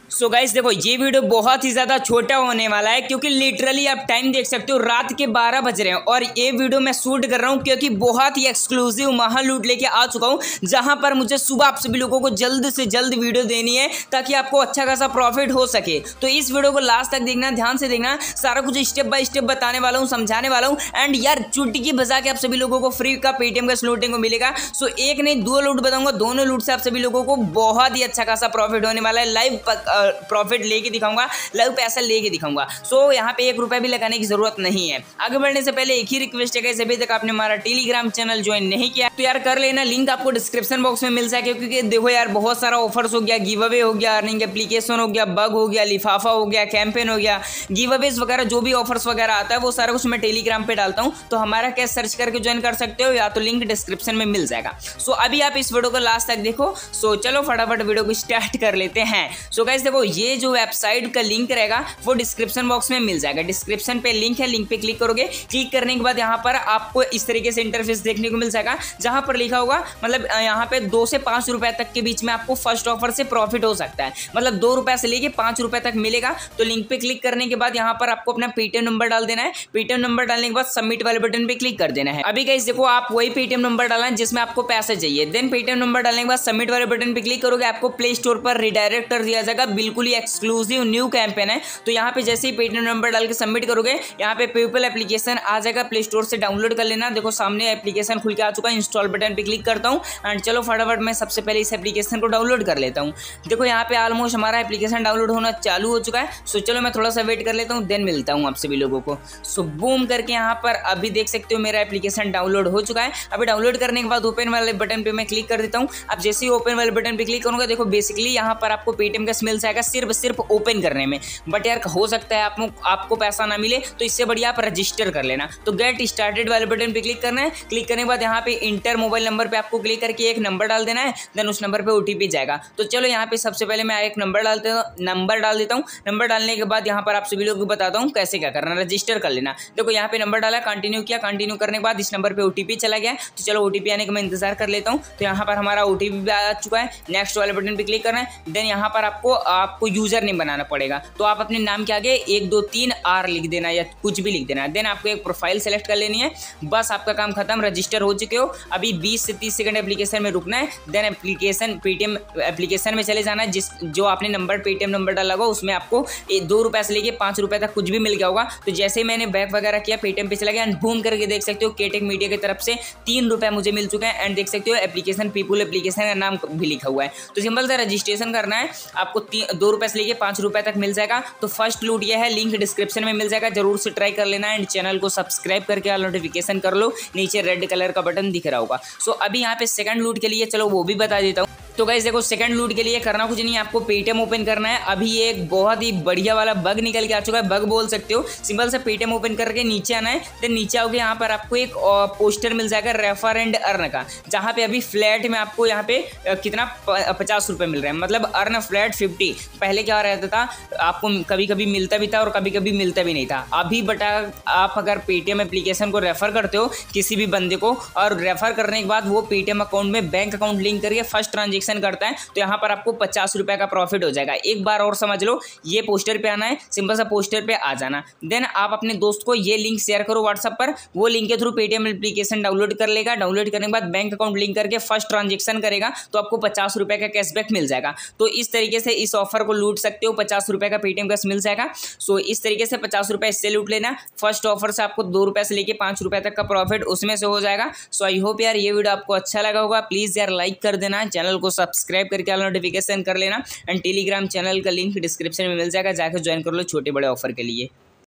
So guys देखो ये video बहुत ही ज़्यादा छोटा होने वाला है क्योंकि लिटरली आप टाइम देख सकते हो रात के 12 बज रहे हैं और ये वीडियो मैं शूट कर रहा हूँ क्योंकि बहुत ही एक्सक्लूसिव महा लूट लेके आ चुका हूँ जहां पर मुझे सुबह आप सभी लोगों को जल्द से जल्द वीडियो देनी है ताकि आपको अच्छा खासा प्रॉफिट हो सके। तो इस वीडियो को लास्ट तक देखना, ध्यान से देखना, सारा कुछ स्टेप बाय स्टेप बताने वाला हूँ, समझाने वाला हूँ। एंड यार चुटकी बजा के आप सभी लोगों को फ्री का पेटीएम का लूटिंग को मिलेगा। सो एक नहीं दो लूट बताऊंगा, दोनों लूट से आप सभी लोगों को बहुत ही अच्छा खासा प्रॉफिट होने वाला है। लाइव प्रॉफिट लेके दिखाऊंगा, लाइव पैसा लेके दिखाऊंगा। सो यहाँ पे 1 रुपया भी लगाने की जरूरत नहीं है। आगे बढ़ने से पहले एक ही रिक्वेस्ट है कि अभी तक आपने हमारा टेलीग्राम चैनल ज्वाइन नहीं किया तो यार कर लेना, लिंक आपको डिस्क्रिप्शन बॉक्स में मिल जाएगा। क्योंकि देखो यार बहुत सारा ऑफर्स हो गया, गिव अवे हो गया, अर्निंग एप्लीकेशन हो गया, बग हो गया, लिफाफा हो गया, कैंपेन हो गया, गिव अवेज वगैरह जो भी ऑफर्स वगैरह आता है वो सारा कुछ मैं टेलीग्राम पे डालता हूँ। तो हमारा कैश सर्च करके ज्वाइन कर सकते हो या तो लिंक डिस्क्रिप्शन में मिल जाएगा। सो अभी आप इस वीडियो को लास्ट तक देखो। सो चलो फटाफट वीडियो को स्टार्ट कर लेते हैं। सो गाइस देखो ये जो वेबसाइट का लिंक रहेगा वो डिस्क्रिप्शन बॉक्स में मिल जाएगा। डिस्क्रिप्शन पे लिंक है, लिंक पे क्लिक करोगे, क्लिक करने के बाद यहाँ पर आपको इस तरीके से इंटरफेस देखने को मिल जाएगा जहां पर लिखा होगा मतलब यहाँ पे 2 से 5 रुपए तक के बीच में आपको फर्स्ट ऑफर से प्रॉफिट हो सकता है। मतलब 2 रुपए से लेके 5 रुपए तक मिलेगा। तो लिंक पे क्लिक करने के बाद यहाँ पर आपको अपना पेटीएम नंबर डाल देना है। पेटीएम नंबर डालने के बाद सबमिट वाले बटन पे क्लिक कर देना है। अभी गाइस देखो आप वही पेटीएम नंबर डालना है जिसमें आपको पैसे चाहिए। देन पेटीएम नंबर डालने के बाद सबमिट वाले बटन पे क्लिक करोगे, आपको प्ले स्टोर पर रिडायरेक्ट कर दिया जाएगा। बिल्कुल ही एक्सक्लूसिव न्यू कैंपेन है। तो यहाँ पे जैसे ही पेटीएम नंबर डाल के सबमिट करोगे यहाँ पे पेपल एप्लीकेशन आ जाएगा, प्ले स्टोर से डाउनलोड कर लेना। देखो सामने एप्लीकेशन खुल के आ चुका है। इंस्टॉल बटन पे क्लिक करता हूँ एंड चलो फटाफट मैं सबसे पहले इस एप्लीकेशन को डाउनलोड कर लेता हूँ। देखो यहाँ पे ऑलमोस्ट हमारा एप्लीकेशन डाउनलोड होना चालू हो चुका है। सो चलो मैं थोड़ा सा वेट कर लेता हूँ, देन मिलता हूँ आप सभी लोगों को। सो बूम करके यहाँ पर अभी देख सकते हो मेरा एप्लीकेशन डाउनलोड हो चुका है। अभी डाउनलोड करने के बाद ओपन वाले बटन पे मैं क्लिक कर देता हूँ। अब जैसे ही ओपन वाले बटन पे क्लिक करूँगा देखो बेसिकली यहाँ पर आपको पेटीएम का मिल जाएगा सिर्फ ओपन करने में। बट यार हो सकता है आपको पैसा ना मिले तो इससे बढ़िया आप रजिस्टर कर लेना। तो गेट स्टार्टेड वाले बटन पे क्लिक करना है। क्लिक करने के बाद यहाँ पे इंटर मोबाइल नंबर पे आपको क्लिक करके एक नंबर डाल देना है। देन उस नंबर पे ओटीपी जाएगा। तो चलो यहाँ पे सबसे पहले मैं एक नंबर डाल देता हूँ। नंबर डालने के बाद यहाँ पर आप सभी लोगों को बताता हूँ कैसे क्या करना, रजिस्टर कर लेना। देखो यहाँ पे नंबर डाला, कंटिन्यू किया, कंटिन्यू करने के बाद इस नंबर पे ओटीपी चला गया। तो चलो ओटीपी आने का मैं इंतजार कर लेता हूँ। तो यहाँ पर हमारा ओटीपी भी आ चुका है। नेक्स्ट वाले बटन पे क्लिक करना है। देन यहाँ पर आपको यूजर नेम बनाना पड़ेगा। तो आप अपने नाम के आगे 1 2 3 R लिख देना या कुछ भी लिख देना। देन आपको एक प्रोफाइल सेलेक्ट कर लेनी है। बस आपका काम खत्म, रजिस्टर हो चुके हो। अभी 20 से 30 सेकंड एप्लीकेशन में रुकना है। देन एप्लीकेशन पेटीएम एप्लीकेशन में चले जाना है। जो आपने नंबर पेटीएम नंबर डाला होगा उसमें आपको 2 रुपए से लेके 5 रुपए तक कुछ भी मिल गया होगा। तो जैसे ही मैंने बैक वगैरह किया पेटीएम पे चला गया एंड बूम करके देख सकते हो केटेक मीडिया की तरफ से 3 रुपए मुझे मिल चुके हैं। एंड देख सकते हो एप्लीकेशन पीपुल एप्लीकेशन का नाम भी लिखा हुआ है। तो सिंपल सा रजिस्ट्रेशन करना है, आपको 2 रुपए से लेके 5 रुपए तक मिल जाएगा। तो फर्स्ट लूट यह है, लिंक डिस्क्रिप्शन में मिल जाएगा, जरूर से ट्राई कर लेना। एंड चैनल को सब्सक्राइब करके ऑल नोटिफिकेशन कर लो, नीचे रेड कलर का बटन दिख रहा होगा। सो अभी यहाँ पे सेकंड लूट के लिए चलो वो भी बता देता हूँ। तो गाइस देखो सेकंड लूट के लिए करना कुछ नहीं है, आपको पेटीएम ओपन करना है। अभी एक बहुत ही बढ़िया वाला बग निकल के आ चुका है, बग बोल सकते हो। सिंपल सा पेटीएम ओपन करके नीचे आना है। देन नीचे आओगे यहाँ पर आपको एक पोस्टर मिल जाएगा रेफर एंड अर्न का, जहाँ पे अभी फ्लैट में आपको यहाँ पे कितना 50 रुपये मिल रहा है, मतलब अर्न फ्लैट 50। पहले क्या रहता था आपको कभी कभी मिलता भी था और कभी कभी मिलता भी नहीं था। अभी बटा आप अगर पेटीएम एप्लीकेशन को रेफर करते हो किसी भी बंदे को और रेफर करने के बाद वो पेटीएम अकाउंट में बैंक अकाउंट लिंक करके फर्स्ट ट्रांजेक्शन करता है तो यहाँ पर आपको 50 रुपए का प्रॉफिट हो जाएगा। एक बार और समझ लो, ये पोस्टर पे आना है, सिंपल सा पोस्टर पे आ जाना। देन आप अपने दोस्त को ये लिंक शेयर करो व्हाट्सएप पर, वो लिंक के थ्रू पेटीएम एप्लीकेशन डाउनलोड कर लेगा। डाउनलोड करने के बाद बैंक अकाउंट लिंक करके फर्स्ट ट्रांजेक्शन करेगा तो आपको 50 रुपए का कैशबैक मिल जाएगा। तो इस तरीके से इस ऑफर को लूट सकते हो, 50 रुपए का पेटीएम कैश मिल जाएगा। सो इस तरीके से 50 रुपए इससे लूट लेना। फर्स्ट ऑफर से आपको 2 रुपए से लेके 5 रुपए तक का प्रॉफिट उसमें से हो जाएगा। सो आई होप यार ये वीडियो आपको अच्छा लगा होगा। प्लीज यार लाइक कर देना, चैनल को सब्सक्राइब करके ऑल नोटिफिकेशन कर लेना। एंड टेलीग्राम चैनल का लिंक डिस्क्रिप्शन में मिल जाएगा, जाकर ज्वाइन कर लो छोटे बड़े ऑफर के लिए।